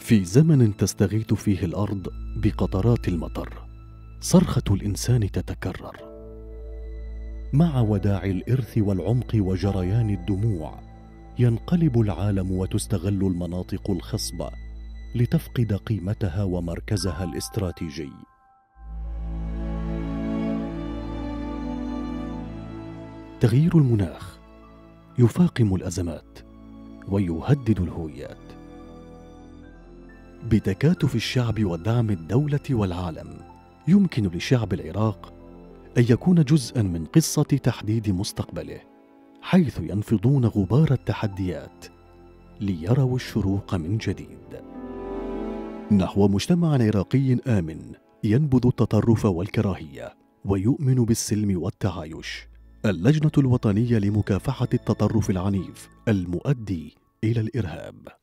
في زمن تستغيث فيه الأرض بقطرات المطر، صرخة الإنسان تتكرر. مع وداع الإرث والعمق وجريان الدموع، ينقلب العالم وتستغل المناطق الخصبة لتفقد قيمتها ومركزها الاستراتيجي. تغيير المناخ يفاقم الأزمات ويهدد الهويات. بتكاتف الشعب ودعم الدولة والعالم، يمكن لشعب العراق أن يكون جزءاً من قصة تحديد مستقبله، حيث ينفضون غبار التحديات ليروا الشروق من جديد نحو مجتمع عراقي آمن ينبذ التطرف والكراهية ويؤمن بالسلم والتعايش. اللجنة الوطنية لمكافحة التطرف العنيف المؤدي إلى الإرهاب.